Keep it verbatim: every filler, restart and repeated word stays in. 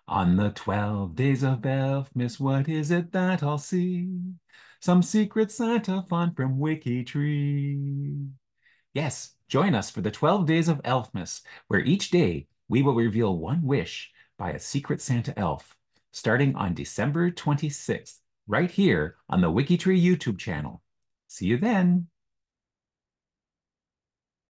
On the twelve days of Elfmas, what is it that I'll see? Some secret Santa fun from WikiTree. Yes, join us for the twelve days of Elfmas, where each day we will reveal one wish by a secret Santa elf, starting on December twenty-sixth, right here on the WikiTree YouTube channel. See you then.